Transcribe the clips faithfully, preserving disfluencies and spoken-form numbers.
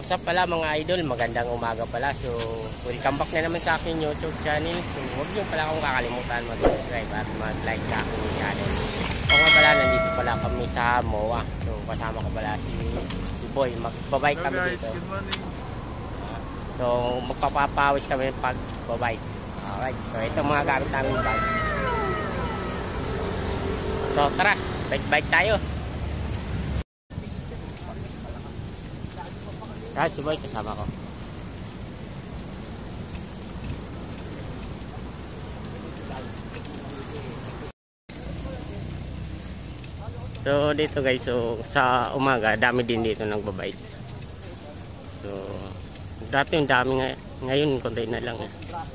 What's up pala mga idol, magandang umaga pala. So, welcome back na naman sa aking YouTube channel. So, huwag niyo pala akong kakalimutan mag-subscribe at mag-like sa aking channel. O nga pala, nandito pala kami sa M O A. So, kasama ko pala si, si Boy. Magbabike kami dito. Good morning. So, magpapapawis kami pag babike. Alright, so ito mga gamit namin bike. So, tara, bike-bike tayo. Kahit si Boy kasama ko. So dito guys, so sa umaga dami din dito nagbabike. So dati yung dami ngay ngayon konti na lang eh.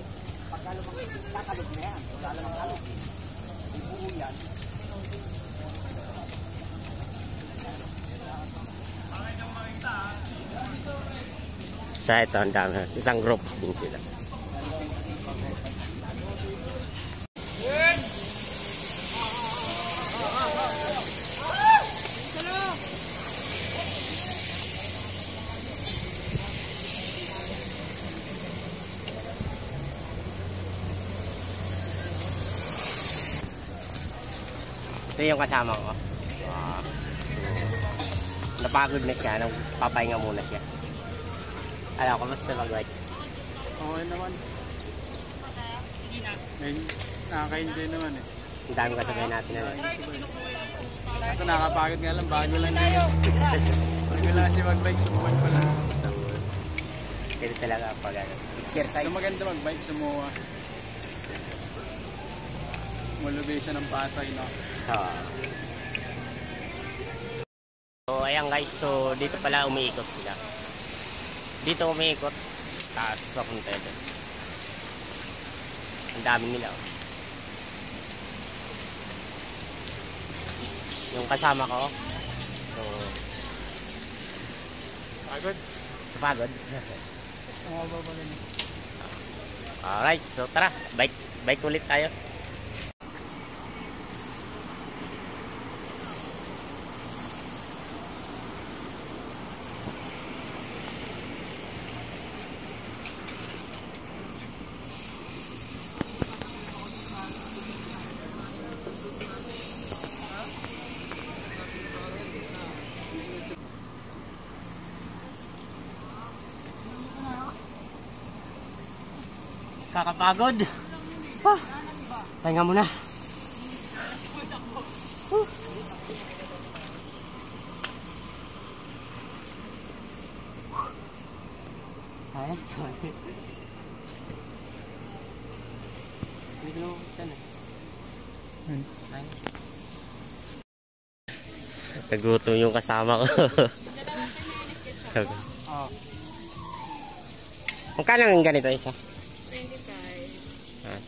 Sa ito ang dami, isang group din sila. Ito yung kasama ko. Wow. Napagod na siya, papahinga muna siya. Ayaw, kamusta mag-bike? Okay naman. Nakaka-enjoy naman eh. Ang dami kasabay natin na eh. Kaso nakapagod nga lang, bago lang ngayon. Bago lang kasi mag-bike sa buwan pa lang. Pero talaga pag ano, exercise. Ito maganda mag-bike sa M O A. Motivation ng Pasay, no? So, so ayan guys, so dito pala umiikot sila. Dito umiikot, taas papunta doon. Ang dami nila. Oh. Yung kasama ko, so Pagod? pagod. Alright, so tara, bike, bike ulit tayo. Kakapagod. Ah, pahinga muna. Uh. Ay, sorry. Hindi ko sana. Hmm. Ay. Nagutom yung kasama ko. Oh. Magkano ang ganito isa? twenty-five. Ah.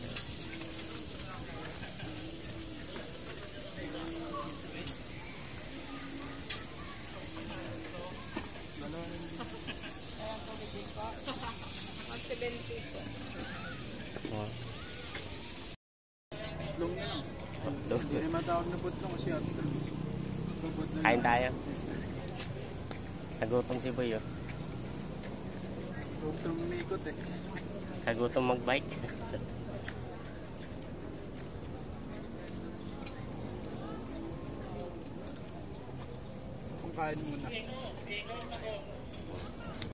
seventy po. Oh. Itlong na lang. Hindi rin matawag na putlong kasi itlong. Kain tayo. Nagutom si Boy oh. Putlong umikot eh. Kagutom mag-bike. Kung kain muna.